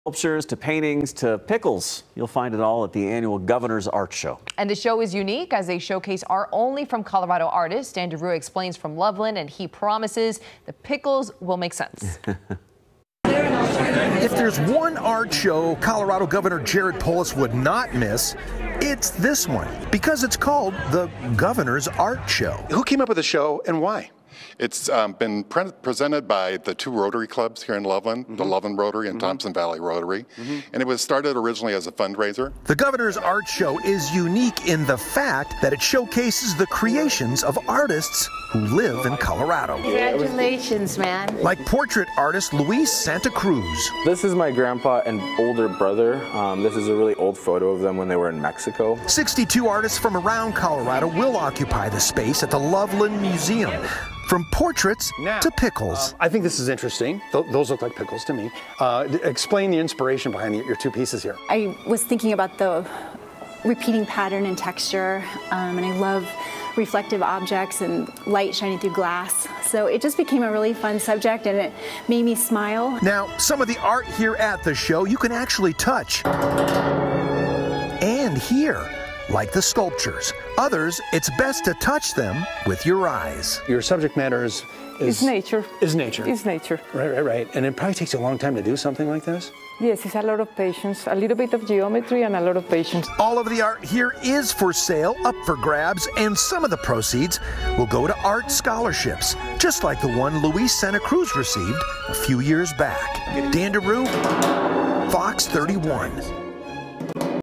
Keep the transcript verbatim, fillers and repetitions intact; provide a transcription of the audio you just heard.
Sculptures to paintings to pickles. You'll find it all at the annual Governor's Art Show. And the show is unique as they showcase art only from Colorado artists. Daru explains from Loveland, and he promises the pickles will make sense. If there's one art show Colorado Governor Jared Polis would not miss, it's this one, because it's called the Governor's Art Show. Who came up with the show and why? It's um, been pre presented by the two Rotary clubs here in Loveland, mm-hmm. the Loveland Rotary and mm-hmm. Thompson Valley Rotary, mm-hmm. and it was started originally as a fundraiser. The Governor's Art Show is unique in the fact that it showcases the creations of artists who live in Colorado. Congratulations, man. Like portrait artist Luis Santa Cruz. This is my grandpa and older brother. Um, this is a really old photo of them when they were in Mexico. sixty-two artists from around Colorado will occupy the space at the Loveland Museum. From portraits now, to pickles. Uh, I think this is interesting. Th those look like pickles to me. Uh, explain the inspiration behind the, your two pieces here. I was thinking about the repeating pattern and texture, um, and I love reflective objects and light shining through glass. So it just became a really fun subject, and it made me smile. Now, some of the art here at the show you can actually touch and hear. Like the sculptures. Others, it's best to touch them with your eyes. Your subject matter is... is nature. Is nature. It's nature. Right, right, right. And it probably takes a long time to do something like this? Yes, it's a lot of patience, a little bit of geometry and a lot of patience. All of the art here is for sale, up for grabs, and some of the proceeds will go to art scholarships, just like the one Luis Santa Cruz received a few years back. Daru, Fox thirty-one.